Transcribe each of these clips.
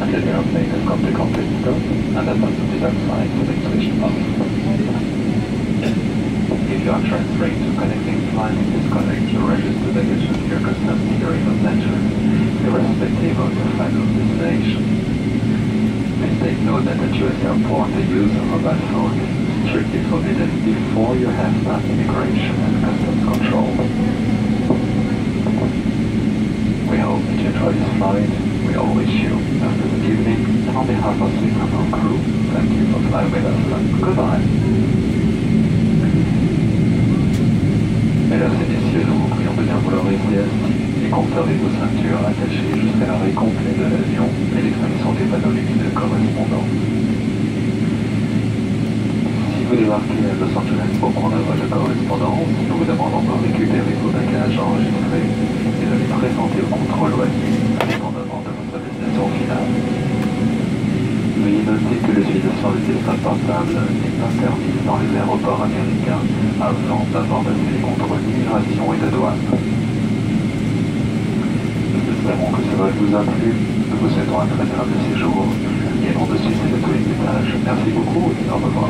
Until the airplane has come to complete stop and the passenger sign for the switch off. If you are transferring to connecting flight, disconnect your registered baggage with your customs during the center, irrespective of your final destination. Please take note that at US airport the use of mobile phone is strictly forbidden before you have passed immigration and customs control. We hope that you enjoy this flight. We all wish you a pleasant evening, and on behalf of the Airport crew, thank you for flying with us. Goodbye. Mesdames et messieurs, nous vous prions de bien vouloir rester assis et conserver vos ceintures attachées jusqu'à l'arrêt complet de l'avion et l'extinction des panneaux lumineux correspondants. Si vous débarquez à Los Angeles pour prendre un vol de correspondance, nous vous demandons de récupérer vos bagages enregistrés et de les présenter au contrôle douanier, indépendamment de votre destination finale. Veuillez noter que l'utilisation de téléphone portable est interdite dans les aéroports américains avant d'avoir passé les contrôles d'immigration et de douane. Nous espérons que ce vol vous a plu. Nous vous souhaitons un très agréable séjour et non de succès de tous les étages. Merci beaucoup et au revoir.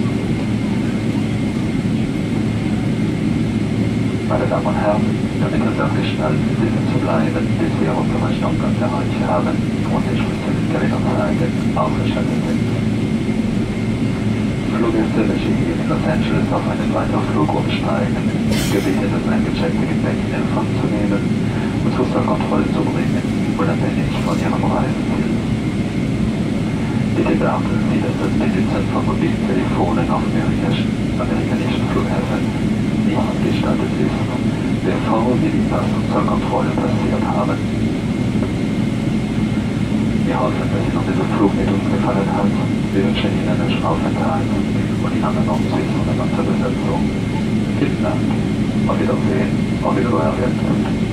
Meine Damen und Herren, damit das abgeschnallt sitzen zu bleiben, bis wir unsere Standort erreicht haben und die speziellen Kalenderzeigen ausgeschaltet sind. Fluggäste, welche hier in Los Angeles auf einen weiteren Flug umsteigen, gebeten, das eingecheckte Gepäck in Empfang zu nehmen und zur Kontrolle zu bringen, unabhängig von ihrem Reiseziel. Bitte beachten Sie, dass das Besitzen von Mobiltelefonen auf amerikanischen Flughäfen nicht gestattet ist, bevor Sie die Pass- und Zollkontrolle passiert haben. Wir hoffen, dass Ihnen dieser Flug mit uns gefallen hat. Wir wünschen Ihnen einen schönen Aufenthalt und die anderen Aufsichten und der Besatzung. Vielen Dank. Auf Wiedersehen. Auf Wiederhören.